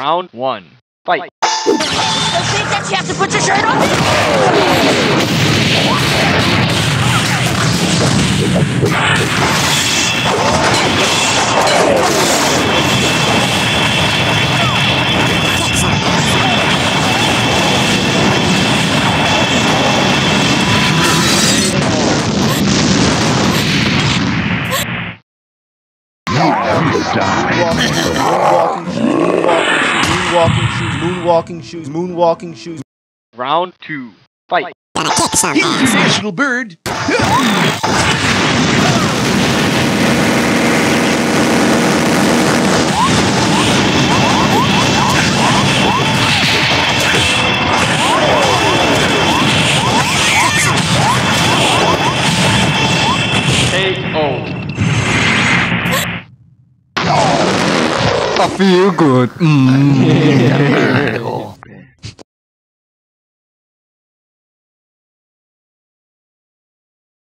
Round 1. Fight. Don't think that you have to put your shirt on. Moonwalking shoes. Round 2. Fight. Gonna kick some He's ass. a national bird. KO. I feel good.